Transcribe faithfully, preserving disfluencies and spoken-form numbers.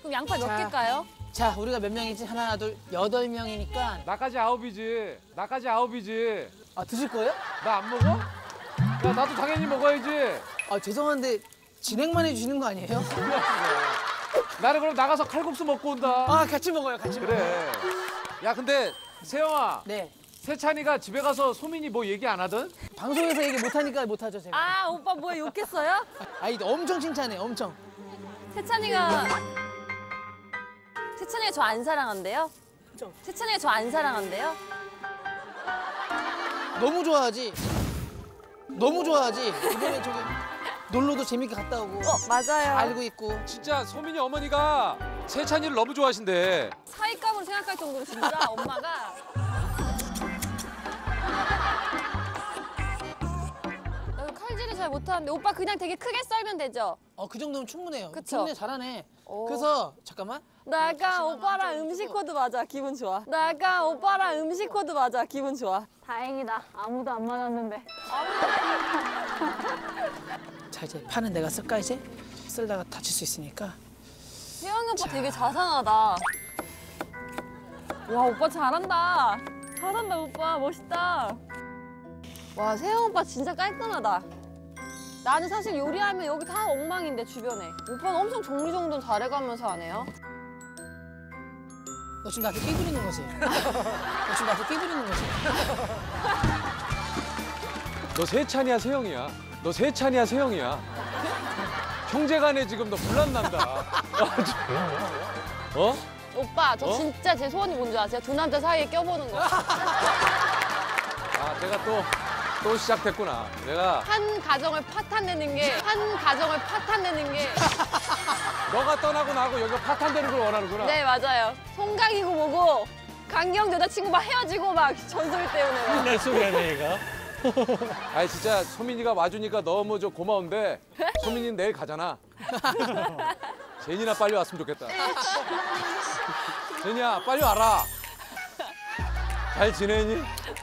그럼 양파 몇 자. 개일까요? 자, 우리가 몇 명이지? 하나, 둘, 여덟 명이니까. 나까지 아홉이지. 나까지 아홉이지. 아, 드실 거예요? 나 안 먹어? 야, 나도 당연히 먹어야지. 아, 죄송한데 진행만 해주시는 거 아니에요? 나는 그럼 나가서 칼국수 먹고 온다. 아, 같이 먹어요, 같이 먹어요. 그래. 야, 근데 세영아. 네. 세찬이가 집에 가서 소민이 뭐 얘기 안 하던? 방송에서 얘기 못하니까 못하죠, 제가. 아, 오빠 뭐야 욕했어요? 아니, 엄청 칭찬해, 엄청. 세찬이가 세찬이가 저 안 사랑한대요? 그죠. 세찬이가 저 안 사랑한대요? 너무 좋아하지? 너무 좋아하지? 이번에 저기 놀러도 재밌게 갔다 오고. 어, 맞아요. 알고 있고. 진짜 소민이 어머니가 세찬이를 너무 좋아하신대. 사윗감으로 생각할 정도로 진짜 엄마가 나도 칼질을 잘 못하는데 오빠 그냥 되게 크게 썰면 되죠? 어, 그 정도면 충분해요. 그쵸? 충분해, 잘하네. 오. 그래서, 잠깐만. 나 약간 오빠랑 음식 코드 맞아. 기분 좋아. 나 약간 오빠랑 음식 코드 맞아. 기분 좋아. 다행이다. 아무도 안 맞았는데. 자, 이제 파는 내가 쓸까, 이제? 쓸다가 다칠 수 있으니까. 세영이 오빠 되게 자상하다. 와, 오빠 잘한다. 잘한다, 오빠. 멋있다. 와, 세영 오빠 진짜 깔끔하다. 나는 사실 요리하면 여기 다 엉망인데, 주변에. 오빠는 엄청 정리정돈 잘해가면서 하네요. 너 지금 나한테 끼 부리는 거지? 너 지금 나한테 끼 부리는 거지? 너 세찬이야, 세영이야? 너 세찬이야, 세영이야? 형제간에 지금 너 분란난다. 어? 오빠, 저 어? 진짜 제 소원이 뭔지 아세요? 두 남자 사이에 껴보는 거. 아, 내가 또, 또 시작됐구나. 내가 한 가정을 파탄내는 게, 한 가정을 파탄내는 게. 너가 떠나고 나고 여기가 파탄되는 걸 원하는구나. 네, 맞아요. 송강이고 뭐고, 강경 여자친구 막 헤어지고 막 전소리 때문에. 막. 날 소리 하네, 얘가. 아니, 진짜 소민이가 와주니까 너무 저 고마운데 소민이는 내일 가잖아. 제니나 빨리 왔으면 좋겠다. 제니야, 빨리 와라. 잘 지내니?